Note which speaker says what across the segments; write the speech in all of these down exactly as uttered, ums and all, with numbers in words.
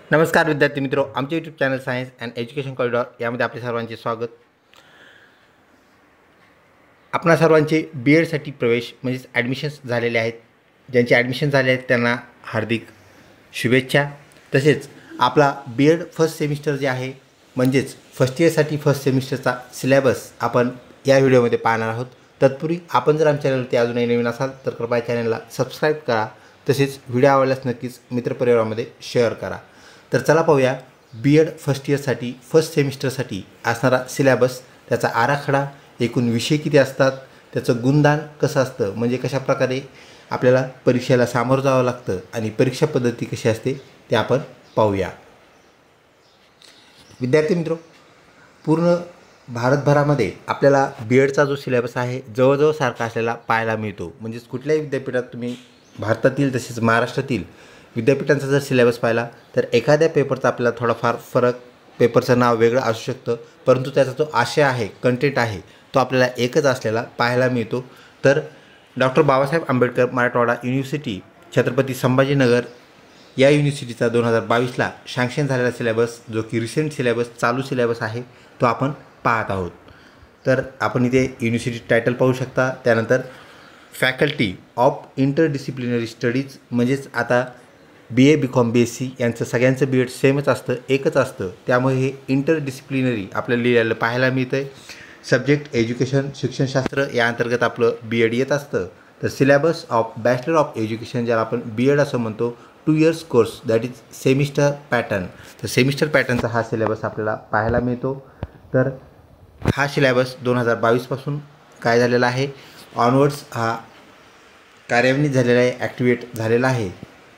Speaker 1: नमस्कार विद्यार्थी मित्रों, आमचे YouTube channel science and education corridor यामध्ये आपले सर्वांचे स्वागत। आपणा सर्वांचे बी एडसाठी प्रवेश म्हणजेच ॲडमिशन्स झालेले आहेत। ज्यांचे ॲडमिशन झाले आहेत त्यांना हार्दिक शुभेच्छा। तसेच आपला बी एड फर्स्ट सेमिस्टर जे आहे म्हणजेच फर्स्ट इयरसाठी फर्स्ट सेमिस्टरचा सिलेबस आपण या व्हिडिओमध्ये पाहणार आहोत। तत्पूर्वी आपण जर आमच्या चॅनलवरती अजूनही नवीन असाल तर कृपया चॅनलला सबस्क्राईब करा। तसेच व्हिडिओ आवडल्यास नक्कीच मित्रपरिवारामध्ये शेअर करा। तर चला पाहूया बी एड फर्स्ट इयरसाठी फर्स्ट सेमिस्टरसाठी असणारा सिलेबस, त्याचा आराखडा, एकूण विषय किती असतात, त्याचं गुणदान कसं असतं, म्हणजे कशा प्रकारे आपल्याला परीक्षेला सामोरं जावं लागतं आणि परीक्षा पद्धती कशी असते ते आपण पाहूया। विद्यार्थी मित्रो, पूर्ण भारतभरामध्ये आपल्याला बी एडचा जो सिलेबस आहे जवळजवळ सारखा असलेला पाहायला मिळतो। म्हणजेच कुठल्याही विद्यापीठात तुम्ही भारतातील तसेच महाराष्ट्रातील विद्यापीठांचा जर सिलेबस पाहिला तर एखाद्या पेपरचा आपल्याला थोडाफार फरक, पेपरचं नाव वेगळं असू शकतं, परंतु त्याचा जो आशय आहे, कंटेंट आहे, तो आपल्याला एकच असलेला पाहायला मिळतो। तर डॉक्टर बाबासाहेब आंबेडकर मराठवाडा युनिव्हर्सिटी छत्रपती संभाजीनगर या युनिव्हर्सिटीचा दोन हजार बावीसला सँक्शन झालेला सिलेबस, जो की रिसेंट सिलेबस, चालू सिलेबस आहे, तो आपण पाहत आहोत। तर आपण इथे युनिव्हर्सिटी टायटल पाहू शकता। त्यानंतर फॅकल्टी ऑफ इंटरडिसिप्लिनरी स्टडीज, म्हणजेच आता B A B com B S C यांचं सगळ्यांचं बी एड सेमच असतं, एकच असतं, त्यामुळे हे इंटरडिसिप्लिनरी आपल्याला लिहिलेलं पाहायला मिळतं आहे। सब्जेक्ट एज्युकेशन, शिक्षणशास्त्र या अंतर्गत आपलं बी एड येत असतं। तर syllabus of bachelor of education, ज्याला आपण बी एड असं म्हणतो, two years course, that is semester pattern. तर सेमिस्टर पॅटर्नचा हा सिलेबस आपल्याला पाहायला मिळतो। तर हा सिलेबस दोन हजार बावीसपासून काय झालेला आहे, ऑनवर्ड्स हा कार्यान्वित झालेला आहे, ॲक्टिवेट झालेला आहे।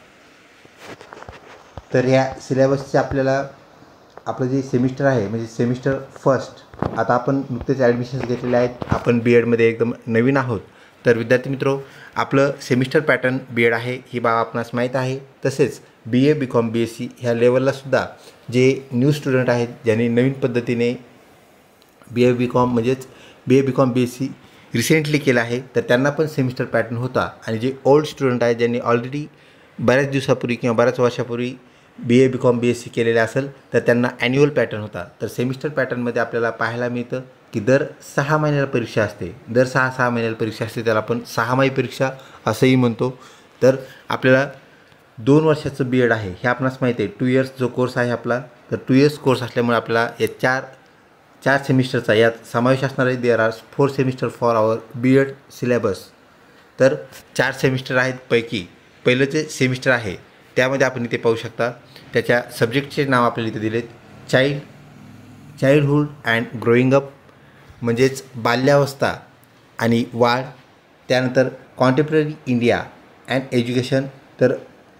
Speaker 1: तर ह्या सिलेबसचे आपल्याला आपलं जे सेमिस्टर आहे म्हणजे सेमिस्टर फर्स्ट, आता आपण नुकतेच ॲडमिशन्स घेतलेले आहेत, आपण बी एडमध्ये एकदम नवीन आहोत। तर विद्यार्थी मित्रो, आपलं सेमिस्टर पॅटर्न बी एड आहे ही बाब आपणास माहीत आहे। तसेच B A B com B S C ह्या लेवललासुद्धा जे न्यू स्टुडंट आहेत, ज्यांनी नवीन पद्धतीने बी ए बी कॉम म्हणजेच B A B com B S C recently केलं आहे, तर त्यांना पण सेमिस्टर पॅटर्न होता। आणि जे ओल्ड स्टुडंट आहेत, ज्यांनी ऑलरेडी बऱ्याच दिवसापूर्वी किंवा बऱ्याच वर्षापूर्वी B A B com B S C केलेले असेल तर त्यांना ॲन्युअल पॅटर्न होता। तर सेमिस्टर पॅटर्नमध्ये आपल्याला पाहायला मिळतं की दर सहा महिन्याला परीक्षा असते, दर सहा सहा महिन्याला परीक्षा असते, त्याला आपण सहामाही परीक्षा असंही म्हणतो। तर आपल्याला दोन वर्षाचं बी एड आहे हे आपणास माहिती आहे, टू इयर्स जो कोर्स आहे आपला, तर टू इयर्स कोर्स असल्यामुळे आपल्याला या चार चार सेमिस्टरचा यात समावेश असणार आहे। There are four semester for our B Ed syllabus. तर चार सेमिस्टर आहेत पैकी पहिलं जे सेमिस्टर आहे त्यामध्ये आपण इथे पाहू शकता, त्याच्या सब्जेक्टचे नाव आपल्याला इथे दिलेत, child childhood and growing up, म्हणजेच बाल्यावस्था आणि वाढ। त्यानंतर कॉन्टेम्पररी इंडिया अँड एज्युकेशन, तर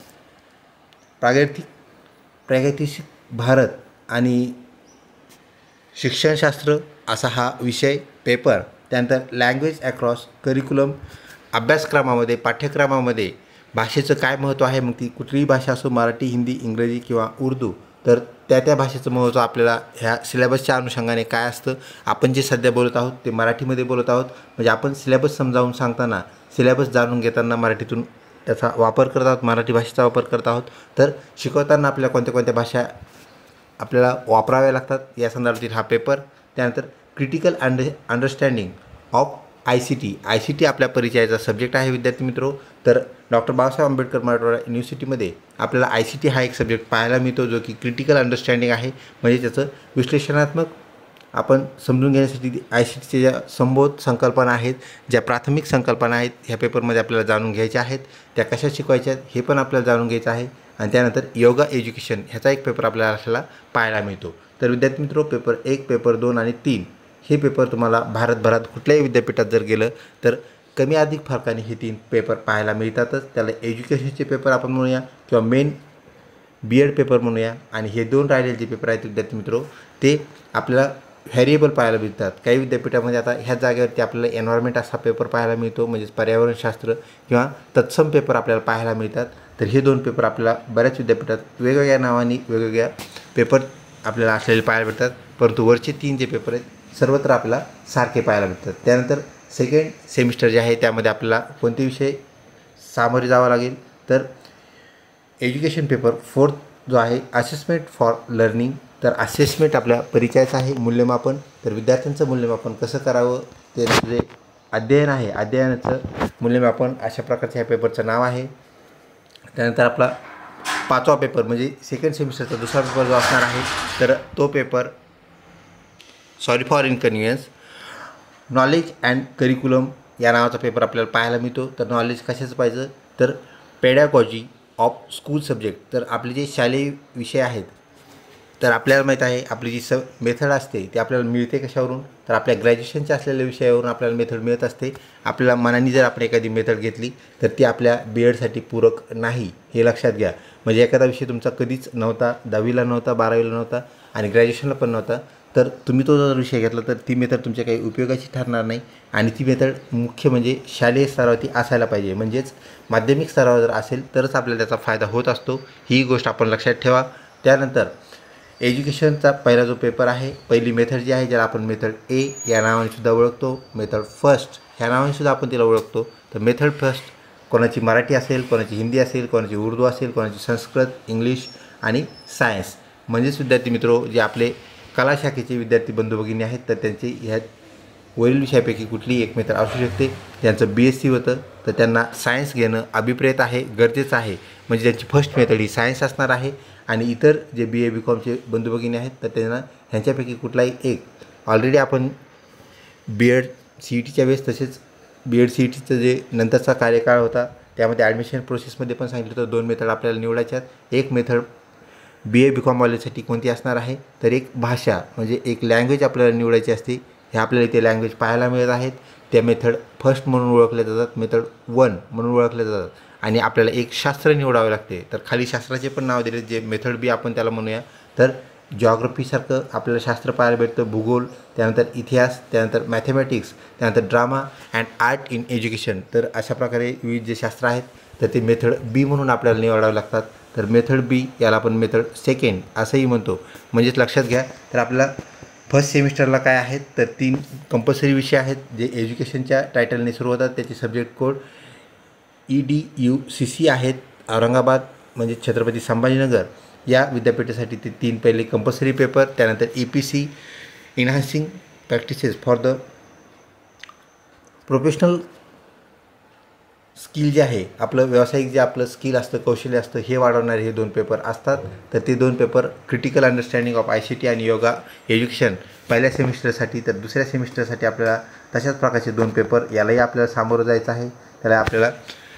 Speaker 1: प्रागैतिक प्रागैतिक भारत आणि शिक्षणशास्त्र असा हा विषय पेपर। त्यानंतर लँग्वेज अक्रॉस करिक्युलम, अभ्यासक्रमामध्ये पाठ्यक्रमामध्ये भाषेचं काय महत्त्व आहे, मग ती कुठलीही भाषा असो, मराठी, हिंदी, इंग्रजी किंवा उर्दू, तर त्या त्या भाषेचं महत्त्व आपल्याला ह्या सिलेबसच्या अनुषंगाने काय असतं। आपण जे सध्या बोलत आहोत ते मराठीमध्ये बोलत आहोत, म्हणजे आपण सिलेबस समजावून सांगताना, सिलेबस जाणून घेताना मराठीतून त्याचा वापर करत आहोत, मराठी भाषेचा वापर करत आहोत। तर शिकवताना आपल्याला कोणत्या कोणत्या भाषा आपल्याला वापराव्या लागतात या संदर्भातील हा पेपर। त्यानंतर critical under understanding of I C T, I C T आपल्या परिचयाचा सब्जेक्ट आहे विद्यार्थी मित्रो। तर डॉक्टर बाबासाहेब आंबेडकर मराठवाडा युनिव्हर्सिटीमध्ये आपल्याला आय सी टी हा एक सब्जेक्ट पाहायला मिळतो, जो की क्रिटिकल अंडरस्टँडिंग आहे, म्हणजे त्याचं विश्लेषणात्मक आपण समजून घेण्यासाठी आय सी टीचे ज्या संबोध संकल्पना आहेत, ज्या प्राथमिक संकल्पना आहेत, ह्या पेपरमध्ये आपल्याला जाणून घ्यायच्या आहेत, त्या कशा शिकवायच्या आहेत हे पण आपल्याला जाणून घ्यायचं आहे। आणि त्यानंतर योगा एज्युकेशन ह्याचा एक पेपर आपल्याला आपल्याला पाहायला मिळतो। तर विद्यार्थी मित्रो, पेपर एक, पेपर दोन आणि तीन हे पेपर तुम्हाला भारतभरात कुठल्याही विद्यापीठात जर गेलं तर कमी अधिक फरकाने हे तीन पेपर पाहायला मिळतातच। त्याला एज्युकेशनचे पेपर आपण म्हणूया किंवा मेन बी एड पेपर म्हणूया। आणि हे दोन राहिलेले जे पेपर आहेत विद्यार्थी मित्रो, ते आपल्याला व्हॅरिएबल पाहायला मिळतात। काही विद्यापीठामध्ये आता ह्या जागेवरती आपल्याला एन्व्हायरमेंट असा पेपर पाहायला मिळतो, म्हणजेच पर्यावरणशास्त्र किंवा तत्सम पेपर आपल्याला पाहायला मिळतात। तर हे दोन पेपर आपल्याला बऱ्याच विद्यापीठात वेगवेगळ्या नावाने वेगवेगळ्या पेपर आपल्याला असलेले पाहायला मिळतात, परंतु वरचे तीन जे पेपर आहेत सर्वत्र आपल्याला सारखे पाहायला मिळतात। त्यानंतर सेकंड सेमिस्टर जे आहे त्यामध्ये आपल्याला कोणते विषय सामोरे जावं लागेल, तर एज्युकेशन पेपर फोर्थ जो आहे असेसमेंट फॉर लर्निंग. तर असेसमेंट आपल्या परिचयाचं आहे. मूल्यमापन, तर विद्यार्थ्यांचं मूल्यमापन कसं करावं ते जे अध्ययन आहे, अध्ययनाचं मूल्यमापन अशा प्रकारच्या ह्या पेपरचं नाव आहे. त्यानंतर आपला पाचवा पेपर म्हणजे सेकंड सेमिस्टरचा दुसरा पेपर जो असणार आहे, तर तो paper sorry for inconvenience knowledge and curriculum या नावाचा पेपर आपल्याला पाहायला मिळतो. तर नॉलेज कशाचं पाहिजे, तर पेडॅगॉजी ऑफ स्कूल सब्जेक्ट. तर आपले जे शालेय विषय आहेत, तर आपल्याला माहीत आहे आपली जी स मेथड असते ती आपल्याला मिळते कशावरून, तर आपल्या ग्रॅज्युएशनच्या असलेल्या विषयावरून आपल्याला मेथड मिळत असते. आपल्याला मनाने जर आपण एखादी मेथड घेतली तर ती आपल्या बी एडसाठी पूरक नाही, हे लक्षात घ्या. म्हणजे एखादा विषय तुमचा कधीच नव्हता, दहावीला नव्हता, बारावीला नव्हता आणि ग्रॅज्युएशनला पण नव्हता, तर तुम्ही तो जर विषय घेतला तर ती मेथड तुमच्या काही उपयोगाची ठरणार नाही. आणि ती मेथड मुख्य म्हणजे शालेय स्तरावरती असायला पाहिजे, म्हणजेच माध्यमिक स्तरावर जर असेल तरच आपल्याला त्याचा फायदा होत असतो. ही गोष्ट आपण लक्षात ठेवा. त्यानंतर एज्युकेशनचा पहिला जो पेपर आहे, पहिली मेथड जी आहे ज्याला आपण मेथड ए या नावाने सुद्धा ओळखतो, मेथड फर्स्ट ह्या नावाने सुद्धा आपण तिला ओळखतो. तर मेथड फर्स्ट कोणाची मराठी असेल, कोणाची हिंदी असेल, कोणाची उर्दू असेल, कोणाची संस्कृत, इंग्लिश आणि सायन्स. म्हणजेच विद्यार्थी मित्रो जे आपले कला शाखेचे विद्यार्थी बंधू भगिनी आहेत, तर त्यांची ह्या वरील विषयापैकी कुठलीही एक मेथड असू शकते. ज्यांचं बी एस सी होतं तर त्यांना सायन्स घेणं अभिप्रेत आहे, गरजेचं आहे. म्हणजे त्यांची फर्स्ट मेथड ही सायन्स असणार आहे. आणि इतर जे बी ए बी कॉमचे बंधू भगिनी आहेत तर त्यांना ह्यांच्यापैकी कुठलाही एक, ऑलरेडी आपण बी एड सी ई टीच्या वेळेस तसेच बी एड सी ई टीचं जे नंतरचा कार्यकाळ होता त्यामध्ये ॲडमिशन प्रोसेसमध्ये पण सांगितलं तर दोन मेथड आपल्याला निवडायच्यात. एक मेथड बी ए बी कॉमवाल्यासाठी कोणती असणार आहे, तर एक भाषा म्हणजे एक लँग्वेज आपल्याला निवडायची असते. हे आपल्याला इथे लँग्वेज पाहायला मिळत आहेत. त्या मेथड फर्स्ट म्हणून ओळखल्या जातात, मेथड वन म्हणून ओळखल्या जातात. आणि आपल्याला एक शास्त्र निवडावे लागते. तर खाली शास्त्राचे पण नाव दिले, जे मेथड बी आपण त्याला म्हणूया. तर जॉग्रफीसारखं आपल्याला शास्त्र पाहायला भेटतं, भूगोल, त्यानंतर इतिहास, त्यानंतर मॅथमॅटिक्स, त्यानंतर drama and art in education. तर अशा प्रकारे विविध जे शास्त्र आहेत तर ते मेथड बी म्हणून आपल्याला निवडावे लागतात. तर मेथड बी याला आपण मेथड सेकंड असंही म्हणतो. म्हणजेच लक्षात घ्या, तर आपल्याला फर्स्ट सेमिस्टरला काय आहेत, तर तीन कंपल्सरी विषय आहेत जे एज्युकेशनच्या टायटलने सुरू होतात. त्याचे subject code E D U C C आहेत. औरंगाबाद म्हणजे छत्रपती संभाजीनगर या विद्यापीठासाठी ते तीन पहिले कंपल्सरी पेपर. त्यानंतर E P C enhancing practices for the professional skill जे आहे, आपलं व्यावसायिक जे आपलं स्किल असतं, कौशल्य असतं, हे वाढवणारे हे दोन पेपर असतात. तर ते दोन paper critical understanding of I C T आणि योगा एज्युकेशन पहिल्या सेमिस्टरसाठी, तर दुसऱ्या सेमिस्टरसाठी आपल्याला तशाच प्रकारचे दोन पेपर, यालाही आपल्याला सामोरं जायचं आहे. त्याला आपल्याला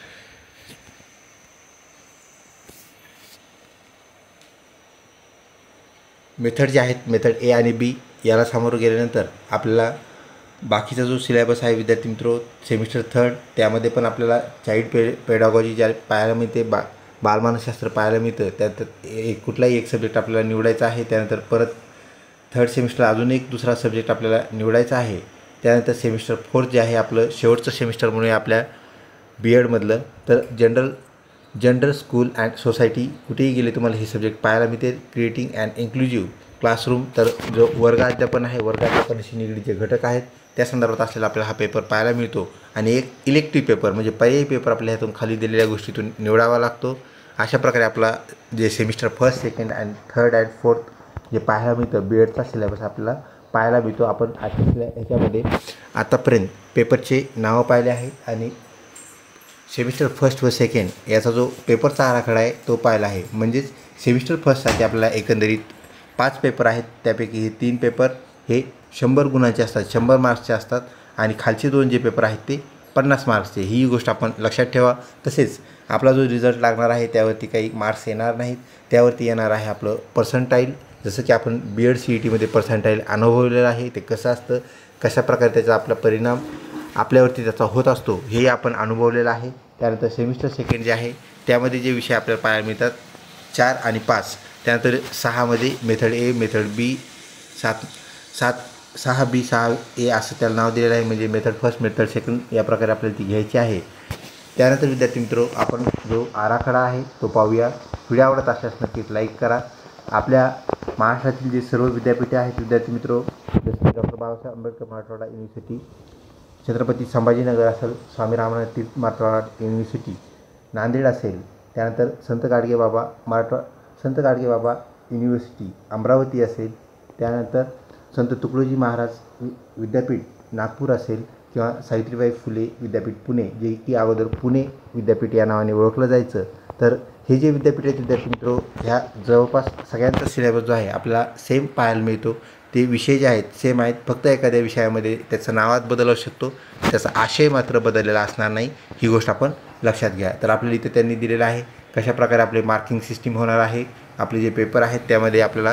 Speaker 1: मेथड जे आहेत, मेथड ए आणि बी याला सामोरं गेल्यानंतर आपल्याला बाकीचा जो सिलेबस आहे विद्यार्थी मित्रो सेमिस्टर थर्ड, त्यामध्ये पण आपल्याला चाइल्ड पे पेडागॉजी ज्या पाहायला मिळते, बा बालमानसशास्त्र पाहायला मिळतं. त्यात एक कुठलाही एक सब्जेक्ट आपल्याला निवडायचा आहे. त्यानंतर परत थर्ड सेमिस्टर अजून एक दुसरा सब्जेक्ट आपल्याला निवडायचा आहे. त्यानंतर सेमिस्टर फोर्थ जे आहे आपलं शेवटचं सेमिस्टर म्हणून आपल्या बी एडमधलं, तर general general school and society कुठेही गेले तुम्हाला हे सब्जेक्ट पाहायला मिळते. क्रिएटिंग अँड इन्क्लुझिव्ह क्लासरूम, तर जो वर्गाध्यापन आहे, वर्गाध्यापनाशी निगडीत जे घटक आहेत त्या संदर्भात असलेला आपल्याला हा पेपर पाहायला मिळतो. आणि एक इलेक्टिव्ह पेपर म्हणजे पर्यायी पेपर आपल्या ह्यातून खाली दिलेल्या गोष्टीतून निवडावा लागतो. अशा प्रकारे आपला जे semester first, second and third and fourth जे पाहायला मिळतं बी एडचा सिलेबस आपल्याला पाहायला मिळतो. आपण आजच्या ह्याच्यामध्ये आतापर्यंत पेपरचे नावं पाहिले आहेत आणि सेमिस्टर फर्स्ट व सेकंड याचा जो पेपरचा आराखडा आहे तो पाहिला आहे. म्हणजेच सेमिस्टर फर्स्टसाठी आपल्याला एकंदरीत पाच पेपर आहेत. त्यापैकी हे तीन पेपर हे शंभर गुणांचे असतात, शंभर मार्क्सचे असतात. आणि खालचे दोन जे पेपर आहेत ते पन्नास मार्क्सचे. ही गोष्ट आपण लक्षात ठेवा. तसेच आपला जो रिझल्ट लागणार आहे त्यावरती काही मार्क्स येणार नाहीत. त्यावरती येणार आहे आपलं पर्संटाईल. जसं की आपण बी एड सी ई टीमध्ये पर्संटाईल अनुभवलेलं आहे, ते कसं असतं, कशा प्रकारे त्याचा आपला परिणाम आपल्यावरती त्याचा होत असतो हे आपण अनुभवलेलं आहे. त्यानंतर सेमिस्टर सेकंड जे आहे त्यामध्ये जे विषय आपल्याला पाहायला मिळतात चार आणि पाच. त्यानंतर सहामध्ये मेथड ए, मेथड बी, सात सात सहा बी, सहा ए असं त्याला नाव दिलेलं आहे. म्हणजे मेथड फर्स्ट, मेथड सेकंड या प्रकारे आपल्याला ती घ्यायची आहे. त्यानंतर विद्यार्थी मित्रो आपण जो आराखडा आहे तो पाहूया. व्हिडिओ आवडत असल्यास नक्कीच लाईक करा. आपल्या महाराष्ट्रातील जे सर्व विद्यापीठे आहेत विद्यार्थी मित्रो, जसे की डॉक्टर बाबासाहेब आंबेडकर मराठवाडा युनिव्हर्सिटी, छत्रपती संभाजीनगर असेल, स्वामी रामनाथ तीर्थ मराठवाडा युनिव्हर्सिटी नांदेड असेल, त्यानंतर संत गाडगे बाबा मराठवा संत गाडगेबाबा युनिव्हर्सिटी अमरावती असेल, त्यानंतर संत तुकडोजी महाराज विद्यापीठ नागपूर असेल किंवा सावित्रीबाई फुले विद्यापीठ पुणे, जे की अगोदर पुणे विद्यापीठ या नावाने ओळखलं जायचं. तर हे जे विद्यापीठ आहेत विद्यार्थी मित्र, ह्या जवळपास सगळ्यांचा सिलेबस जो आहे आपल्याला सेम पाहायला मिळतो. ते विषय जे आहेत सेम आहेत, फक्त एखाद्या विषयामध्ये त्याचं नावात बदल असू शकतो, त्याचा आशय मात्र बदललेला असणार नाही. ही गोष्ट आपण लक्षात घ्या. तर आपल्याला इथे त्यांनी दिलेलं आहे कशाप्रकारे आपले मार्किंग सिस्टीम होणार आहे. आपले जे पेपर आहेत त्यामध्ये आपल्याला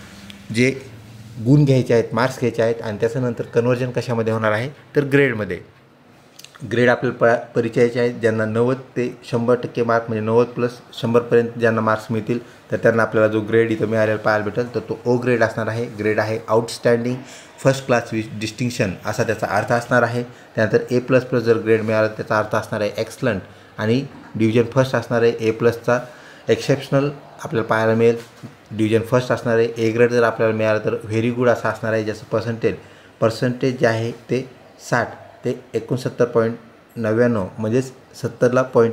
Speaker 1: जे गुण घ्यायचे आहेत, मार्क्स घ्यायचे आहेत आणि त्याच्यानंतर कन्वर्जन कशामध्ये होणार आहे तर ग्रेडमध्ये. ग्रेड आपल्याला प परिचयाचे आहेत. ज्यांना नव्वद ते शंभर टक्के मार्क म्हणजे नव्वद प्लस शंभरपर्यंत ज्यांना मार्क्स मिळतील तर त्यांना आपल्याला जो ग्रेड इथं मिळालेला पाहायला भेटेल तर तो ओ ग्रेड असणार आहे. ग्रेड आहे outstanding first class with distinction असा त्याचा अर्थ असणार आहे. त्यानंतर ए प्लस प्लस जर ग्रेड मिळाला त्याचा अर्थ असणार आहे एक्सलंट आणि डिव्हिजन फर्स्ट असणार आहे. ए प्लसचा एक्सेप्शनल आपल्याला पाहायला मिळेल. डिव्हिजन फर्स्ट असणार आहे. ए ग्रेड जर आपल्याला मिळालं तर व्हेरी गुड असं असणार आहे. ज्याचं पर्सेंटेज पर्सेंटेज जे आहे ते साठ ते एकोणसत्तर पॉईंट नव्याण्णव म्हणजेच सत्तरला पॉईंट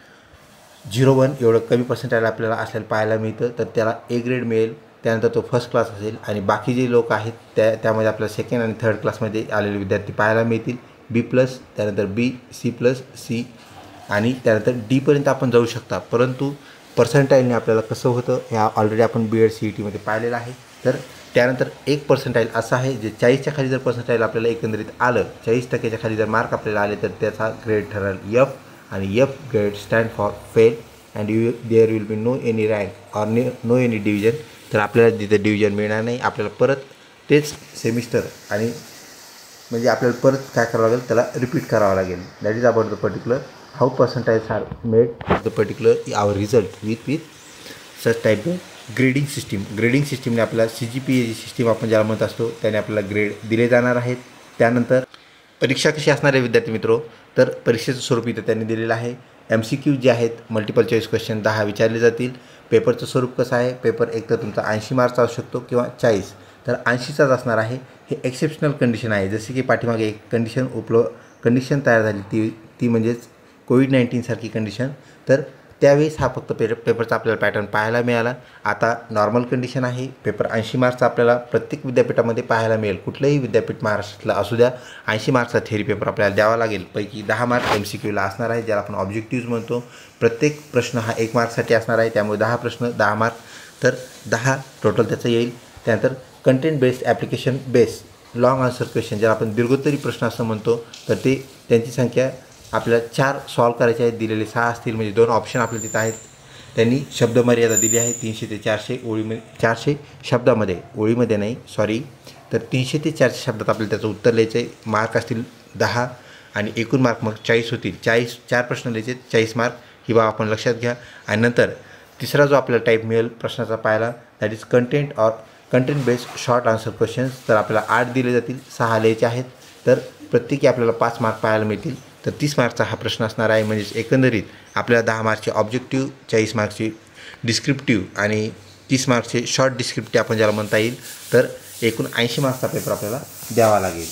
Speaker 1: झिरो वन एवढं कमी पर्सेंटेज आपल्याला असलेलं पाहायला मिळतं. तर त्याला ए ग्रेड मिळेल. त्यानंतर तो फर्स्ट क्लास असेल आणि बाकी जे लोक आहेत त्या त्यामध्ये आपल्याला सेकंड आणि थर्ड क्लासमध्ये आलेले विद्यार्थी पाहायला मिळतील. बी प्लस, त्यानंतर बी, सी प्लस, सी आणि त्यानंतर डीपर्यंत आपण जाऊ शकता. परंतु पर्सेंटाईलने आपल्याला कसं होतं ह्या ऑलरेडी आपण बी एड सी ई टीमध्ये पाहिलेलं आहे. तर त्यानंतर एक पर्सेंटाईल असं आहे जे चाळीसच्या खाली जर पर्सेंटाईल आपल्याला एकंदरीत आलं, चाळीस टक्क्याच्या खाली जर मार्क आपल्याला आले तर त्याचा ग्रेड ठरेल एफ आणि F grade stand for fail and you there will be no any rank or no any division. तर आपल्याला तिथे डिव्हिजन मिळणार नाही. आपल्याला परत तेच सेमिस्टर आणि म्हणजे आपल्याला परत काय करावं लागेल त्याला रिपीट करावं लागेल. That is about the particular how percentiles are made the particular our result with with such type grading system. Grading सिस्टीमने आपल्याला C G P A G system आपण ज्याला म्हणत असतो त्याने आपल्याला ग्रेड दिले जाणार आहेत. त्यानंतर परीक्षा कशी असणार आहे विद्यार्थी मित्रो, तर परीक्षेचं स्वरूप इथं त्यांनी दिलेलं आहे. एम सी क्यू जे आहेत मल्टिपल चॉईस क्वेश्चन दहा विचारले जातील. पेपरचं स्वरूप कसं आहे, पेपर एक तर तुमचा ऐंशी मार्क्सचा असू शकतो किंवा चाळीस. तर ऐंशीचाच असणार आहे. हे एक्सेप्शनल कंडिशन आहे. जसे की पाठीमागे एक कंडिशन उपलो कंडिशन तयार झाली ती ती म्हणजेच कोविड नाईन्टीनसारखी कंडिशन. तर त्यावेळेस हा फक्त पे पेपरचा आपल्याला पॅटर्न पाहायला मिळाला. आता नॉर्मल कंडिशन आहे. पेपर ऐंशी मार्क्सचा आपल्याला प्रत्येक विद्यापीठामध्ये पाहायला मिळेल. कुठलंही विद्यापीठ महाराष्ट्रातलं असू द्या, ऐंशी मार्क्सचा थेअरी पेपर आपल्याला द्यावा लागेल. पैकी दहा मार्क एम सी क्यूला असणार आहे, ज्याला आपण ऑब्जेक्टिव्ह म्हणतो. प्रत्येक प्रश्न हा एक मार्क्ससाठी असणार आहे. त्यामुळे दहा प्रश्न दहा मार्क, तर दहा टोटल त्याचं येईल. त्यानंतर content based application base long answer question ज्याला आपण दीर्घोत्तरी प्रश्न असं म्हणतो, तर ते त्यांची संख्या आपल्याला चार सॉल्व करायचे आहेत. दिलेले सहा असतील म्हणजे दोन ऑप्शन आपल्या तिथं आहेत. त्यांनी शब्द मर्यादा दिली आहे तीनशे ते चारशे ओळीमध्ये, चारशे शब्दामध्ये, ओळीमध्ये नाही सॉरी. तर तीनशे ते चारशे शब्दात आपल्याला त्याचं उत्तर लिहायचं आहे. मार्क असतील दहा आणि एकूण मार्क मग चाळीस होतील. चाळीस चार प्रश्न लिहायचे, चाळीस मार्क ही बाब आपण लक्षात घ्या. आणि नंतर तिसरा जो आपल्याला टाईप मिळेल प्रश्नाचा पाहायला that is content or content based short answer questions. तर आपल्याला आठ दिले जातील, सहा लिहायचे आहेत. तर प्रत्येकी आपल्याला पाच मार्क पाहायला मिळतील. तर तीस मार्कचा हा प्रश्न असणार आहे. म्हणजेच एकंदरीत आपल्याला दहा मार्कचे ऑब्जेक्टिव्ह, चाळीस मार्कची डिस्क्रिप्टिव्ह आणि तीस मार्कचे शॉर्ट डिस्क्रिप्टिव्ह आपण ज्याला म्हणता येईल. तर एकूण ऐंशी मार्क्सचा पेपर आपल्याला द्यावा लागेल.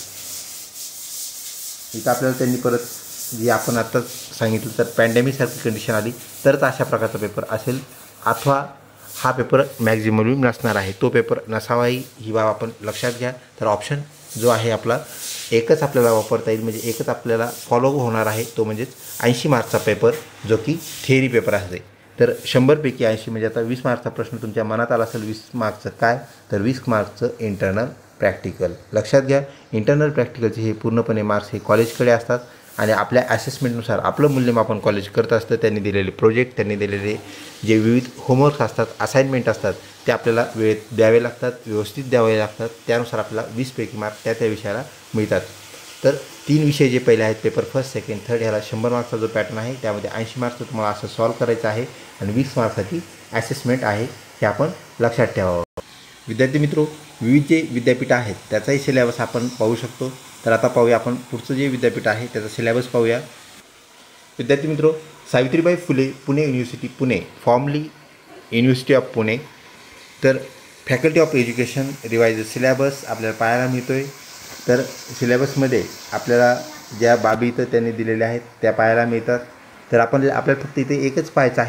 Speaker 1: इथं आपल्याला त्यांनी परत जे आपण आत्ताच सांगितलं तर पॅन्डेमिकसारखी कंडिशन आली तरच अशा प्रकारचा पेपर असेल, अथवा हा पेपर मॅक्झिमम नसणार आहे. तो पेपर नसावाही ही बाब आपण लक्षात घ्या. तर ऑप्शन जो आहे आपला एकच आपल्याला वापरता येईल, म्हणजे एकच आपल्याला फॉलो होणार आहे, तो म्हणजेच ऐंशी मार्क्सचा पेपर जो की थिअरी पेपर असेल. तर शंभरपैकी ऐंशी म्हणजे आता वीस मार्क्सचा प्रश्न तुमच्या मनात आला असेल. वीस मार्क्सचं काय, तर वीस मार्क्सचं इंटरनल प्रॅक्टिकल. लक्षात घ्या, इंटरनल प्रॅक्टिकलचे हे पूर्णपणे मार्क्स हे कॉलेजकडे असतात आणि आपल्या ॲसेसमेंटनुसार आपलं मूल्यमापन कॉलेज करत असतं. त्यांनी दिलेले प्रोजेक्ट, त्यांनी दिलेले जे विविध होमवर्क असतात, असाइनमेंट असतात, ते आपल्याला वेळेत द्यावे लागतात, व्यवस्थित द्यावे लागतात. त्यानुसार आपल्याला वीसपैकी मार्क त्या त्या विषयाला मिळतात. तर तीन विषय जे पहिले आहेत पेपर फर्स्ट, सेकंड, थर्ड, ह्याला शंभर मार्क्सचा जो पॅटर्न आहे त्यामध्ये ऐंशी मार्क्सचं तुम्हाला असं सॉल्व करायचं आहे आणि वीस मार्क्ससाठी ॲसेसमेंट आहे, हे आपण लक्षात ठेवावं. विद्यार्थी मित्रो, विविध जे विद्यापीठ आहेत त्याचाही सिलेबस आपण पाहू शकतो. तर आता पाहूया आपण पुढचं जे विद्यापीठ आहे त्याचा सिलेबस पाहूया. विद्यार्थी मित्रो, Savitribai Phule Pune university Pune, formally university of Pune. तर faculty of education revise syllabus आपल्याला पाहायला मिळतो आहे. तर सिलेबसमध्ये आपल्याला ज्या बाबी इथं त्यांनी दिलेल्या आहेत त्या पाहायला मिळतात. तर आपण आपल्याला फक्त इथे एकच पाहायचं आहे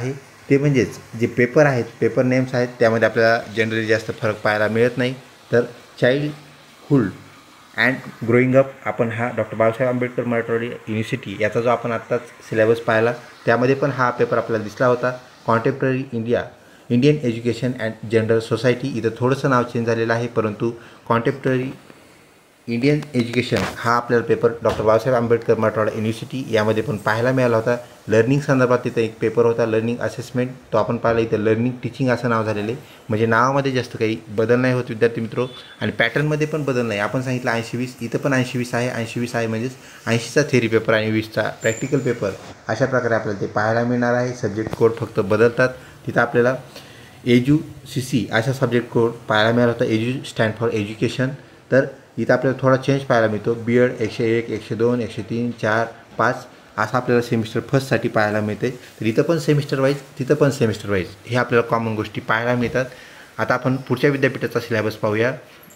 Speaker 1: ते म्हणजेच जे पेपर आहेत, पेपर नेम्स आहेत, त्यामध्ये आपल्याला जनरली जास्त फरक पाहायला मिळत नाही. तर चाइल्डहुड अँड ग्रोईंग अप आपण हा डॉक्टर बाबासाहेब आंबेडकर मराठवाडा युनिव्हर्सिटी याचा जो आपण आत्ताच सिलेबस पाहिला त्यामध्ये पण हा पेपर आपल्याला दिसला होता. Contemporary India Indian education and general society इथं थोडंसं नाव चेंज झालेलं आहे, परंतु कॉन्टेम्पररी इंडियन एज्युकेशन हा आपल्याला paper doctor Babasaheb Ambedkar Marathwada university यामध्ये पण पाहायला मिळाला होता. लर्निंग संदर्भात तिथं एक पेपर होता, लर्निंग असेसमेंट, तो आपण पाहिला. इथं लर्निंग टीचिंग असं नाव झालेलं आहे, म्हणजे नावामध्ये जास्त काही बदल नाही होत विद्यार्थी मित्रो. आणि पॅटर्नमध्ये पण बदल नाही. आपण सांगितलं ऐंशी वीस, इथं पण ऐंशी वीस आहे. ऐंशी वीस आहे म्हणजेच ऐंशीचा थेरी पेपर आणि वीसचा प्रॅक्टिकल पेपर, अशा प्रकारे आपल्याला ते पाहायला मिळणार आहे. सब्जेक्ट कोड फक्त बदलतात. तिथं आपल्याला एज्यू सी सी अशा सब्जेक्ट कोड पाहायला मिळाला होता. Edu stand for education. तर इथं आपल्याला थोडा चेंज पाहायला मिळतो. बी एड एकशे एक, एकशे दोन, एकशे तीन, चार, पाच असं आपल्याला सेमिस्टर फर्स्टसाठी पाहायला मिळते. तर इथं पण सेमिस्टर वाईज, तिथं पण सेमिस्टर वाईज हे आपल्याला कॉमन गोष्टी पाहायला मिळतात. आता आपण पुढच्या विद्यापीठाचा सिलेबस पाहूया.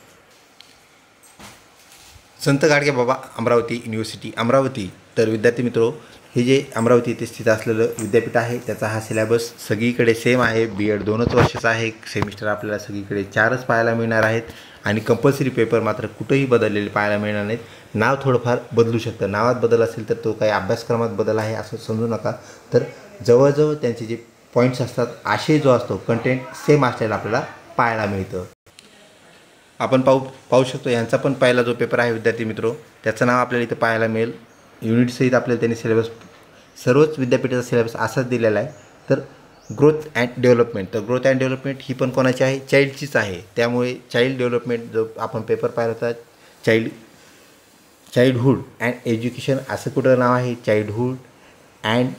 Speaker 1: संत गाडगेबाबा अमरावती युनिव्हर्सिटी अमरावती. तर विद्यार्थी मित्रो, हे जे अमरावती येथे स्थित असलेलं विद्यापीठ आहे त्याचा हा सिलेबस सगळीकडे सेम आहे. बी एड दोनच वर्षाचा आहे. सेमिस्टर आपल्याला सगळीकडे चारच पाहायला मिळणार आहेत आणि कंपल्सरी पेपर मात्र कुठेही बदललेले पाहायला मिळणार नाहीत. नाव थोडंफार बदलू शकतं. नावात बदल असेल तर तो काही अभ्यासक्रमात बदल आहे असं समजू नका. तर जवळजवळ त्यांचे जे पॉईंट्स असतात, आशय जो असतो, कंटेंट सेम असलेला आपल्याला पाहायला मिळतं. आपण पाहू पाहू शकतो यांचा पण पहिला जो पेपर आहे विद्यार्थी मित्रो, त्याचं नाव आपल्याला इथं पाहायला मिळेल. युनिटसहित आपल्याला त्यांनी सिलेबस, सर्वच विद्यापीठाचा सिलेबस असाच दिलेला आहे. तर ग्रोथ अँड डेव्हलपमेंट, तर ग्रोथ अँड डेव्हलपमेंट ही पण कोणाची आहे? चाइल्डचीच आहे. त्यामुळे चाइल्ड डेव्हलपमेंट जो आपण पेपर पाहिला होता, चाइल्ड चाइल्डहुड अँड एज्युकेशन असं कुठं नाव आहे? चाइल्डहुड अँड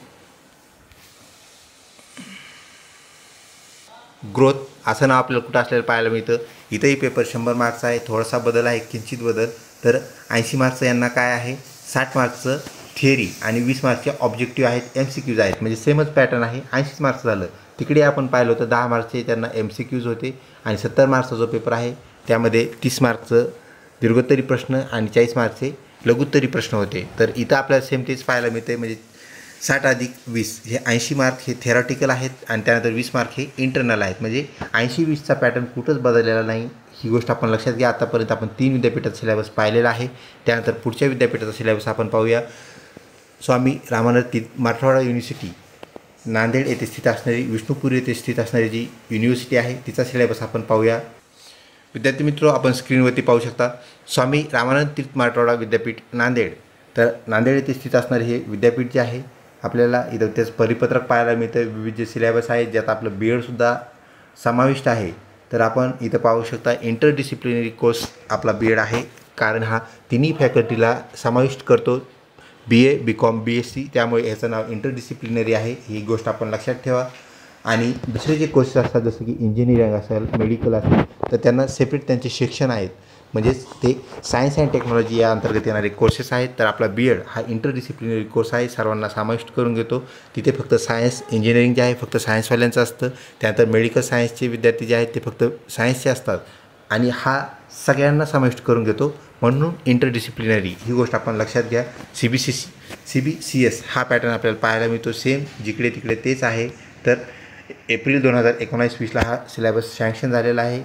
Speaker 1: ग्रोथ असं नाव आपल्याला कुठं असलेलं पाहायला मिळतं. इथंही पेपर शंभर मार्क्सचा आहे. थोडासा बदल आहे, किंचित बदल. तर ऐंशी मार्क्सचं यांना काय आहे? साठ मार्क्सचं थिअरी आणि वीस मार्क्सचे ऑब्जेक्टिव्ह आहेत, एम सी क्यूज आहेत. म्हणजे सेमच पॅटर्न आहे. ऐंशीच मार्क्स झालं. तिकडे आपण पाहिलं होतं दहा मार्क्सचे त्यांना एम सी क्यूज होते आणि सत्तर मार्क्सचा जो पेपर आहे त्यामध्ये तीस मार्क्सचं दीर्घोत्तरी प्रश्न आणि चाळीस मार्क्सचे लघुत्तरी प्रश्न होते. तर इथं आपल्याला सेम तेच पाहायला मिळते. म्हणजे साठ अधिक वीस हे ऐंशी मार्क हे थेरॉटिकल आहेत आणि त्यानंतर वीस मार्क हे इंटरनल आहेत. म्हणजे ऐंशी वीसचा पॅटर्न कुठंच बदललेला नाही. ही गोष्ट आपण लक्षात घ्या. आतापर्यंत आपण तीन विद्यापीठाचा सिलेबस पाहिलेला आहे. त्यानंतर पुढच्या विद्यापीठाचा सिलेबस आपण पाहूया. स्वामी रामानंद तीर्थ मराठवाडा युनिव्हर्सिटी नांदेड येथे स्थित असणारी, विष्णुपुरी येथे स्थित असणारी जी युनिव्हर्सिटी आहे तिचा सिलेबस आपण पाहूया. विद्यार्थी मित्रो, आपण स्क्रीनवरती पाहू शकता स्वामी रामानंद तीर्थ मराठवाडा विद्यापीठ नांदेड. तर नांदेड येथे स्थित असणारे हे विद्यापीठ जे आहे, आपल्याला इथं त्याचं परिपत्रक पाहायला मिळतं. विविध जे सिलेबस आहे ज्यात आपलं बी एडसुद्धा समाविष्ट आहे. तर आपण इथं पाहू शकता इंटरडिसिप्लिनरी कोर्स आपला बी एड आहे, कारण हा तिन्ही फॅकल्टीला समाविष्ट करतो. B A, B com, B S C. त्यामुळे ह्याचं नाव इंटरडिसिप्लिनरी आहे. ही गोष्ट आपण लक्षात ठेवा. आणि दुसरे जे कोर्सेस असतात जसं की इंजिनिअरिंग असेल, मेडिकल असेल, तर त्यांना सेपरेट त्यांचे सेक्शन आहेत. म्हणजेच ते सायन्स अँड टेक्नॉलॉजी या अंतर्गत येणारे कोर्सेस आहेत. तर आपला बी एड हा इंटरडिसिप्लिनरी कोर्स आहे, सर्वांना समाविष्ट करून घेतो. तिथे फक्त सायन्स, इंजिनिअरिंग जे आहे फक्त सायन्सवाल्यांचं असतं. त्यानंतर मेडिकल सायन्सचे विद्यार्थी जे आहेत ते फक्त सायन्सचे असतात आणि हा सगळ्यांना समाविष्ट करून घेतो, म्हणून इंटरडिसिप्लिनरी. ही गोष्ट आपण लक्षात घ्या. C B C C B C S हा पॅटर्न आपल्याला पाहायला मिळतो. सेम जिकडे तिकडे तेच आहे. तर एप्रिल दोन हजार एकोणावीस वीसला हा सिलेबस सँक्शन झालेला आहे.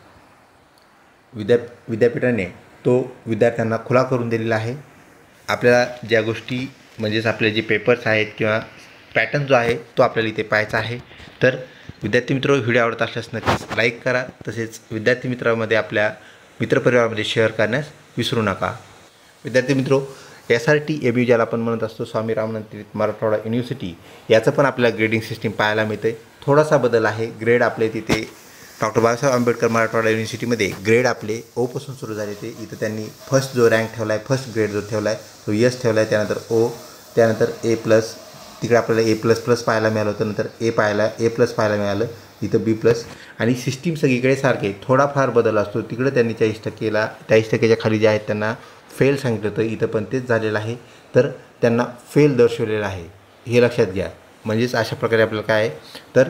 Speaker 1: विद्या विद्यापीठाने तो विद्यार्थ्यांना खुला करून दिलेला आहे. आपल्याला ज्या गोष्टी म्हणजेच आपले जे पेपर्स आहेत किंवा पॅटर्न जो आहे तो आपल्याला इथे पाहायचा आहे. तर विद्यार्थी मित्र, व्हिडिओ आवडत असल्यास नक्कीच लाईक करा. तसेच विद्यार्थी मित्रांमध्ये आपल्या मित्रपरिवारामध्ये शेअर करण्यास विसरू नका. विद्यार्थी मित्रो, S R T M U ज्याला आपण म्हणत असतो, स्वामी रामानंद तीर्थ मराठवाडा युनिव्हर्सिटी, याचं पण आपल्याला ग्रेडिंग सिस्टीम पाहायला मिळते. थोडासा बदल आहे. ग्रेड आपले तिथे डॉक्टर बाबासाहेब आंबेडकर मराठवाडा युनिव्हर्सिटीमध्ये ग्रेड आपले ओपासून सुरू झाले. ते इथं त्यांनी फर्स्ट जो रँक ठेवला आहे, फर्स्ट ग्रेड जो ठेवला आहे तो यस ठेवला आहे. त्यानंतर ओ, त्यानंतर ए प्लस, तिकडे आपल्याला ए प्लस प्लस पाहायला मिळालं होतं. नंतर ए पाहायला ए प्लस पाहायला मिळालं, इथं बी प्लस. आणि सिस्टीम सगळीकडे सारखे, थोडाफार बदल असतो. तिकडे त्यांनी चाळीस टक्केला चाळीस टक्केच्या खाली जे आहेत त्यांना फेल सांगितलं होतं, इथं पण तेच झालेलं आहे. तर त्यांना फेल दर्शवलेलं आहे, हे लक्षात घ्या. म्हणजेच अशा प्रकारे आपल्याला काय आहे, तर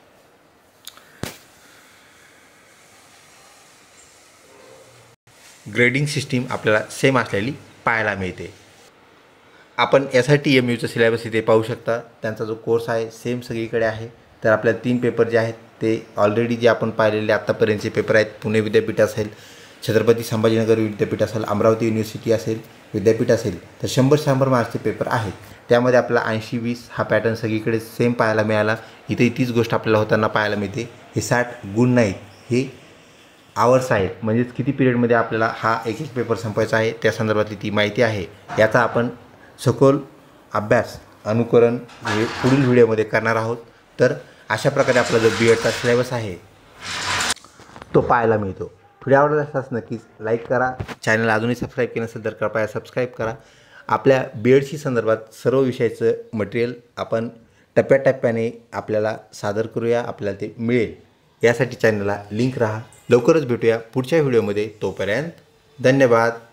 Speaker 1: ग्रेडिंग सिस्टीम आपल्याला सेम असलेली पाहायला मिळते. आपण एस आर टी एम यूचं सिलेबस इथे पाहू शकता. त्यांचा जो कोर्स आहे सेम सगळीकडे आहे. तर आपल्याला तीन पेपर जे आहेत ते ऑलरेडी जे आपण पाहिलेले आत्तापर्यंतचे पेपर आहेत, पुणे विद्यापीठ असेल, छत्रपती संभाजीनगर विद्यापीठ असेल, अमरावती युनिव्हर्सिटी असेल, विद्यापीठ असेल, तर शंभर शंभर मार्क्सचे पेपर आहेत. त्यामध्ये आपल्याला ऐंशी वीस हा पॅटर्न सगळीकडे सेम पाहायला मिळाला. इथे तीच गोष्ट आपल्याला होताना पाहायला मिळते. हे साठ गुण नाहीत, हे आवर्स आहेत, म्हणजेच किती पिरियडमध्ये आपल्याला हा एक एक पेपर संपवायचा आहे त्या संदर्भातली ती माहिती आहे. याचा आपण सखोल अभ्यास अनुकरण हे पुढील व्हिडिओमध्ये करणार आहोत. तर अशा प्रकारे आपला जो बी एडचा सिलेबस आहे तो पाहायला मिळतो. व्हिडिओ आवडत असल्यास नक्कीच लाईक करा. चॅनल अजूनही सबस्क्राईब केलं नसेल तर कृपया सबस्क्राईब करा. आपल्या बी एडशी संदर्भात सर्व विषयाचं मटेरियल आपण टप्प्याटप्प्याने आपल्याला सादर करूया, आपल्याला ते मिळेल. यासाठी चॅनलला लिंक राहा. लवकरच भेटूया पुढच्या व्हिडिओमध्ये. तोपर्यंत धन्यवाद.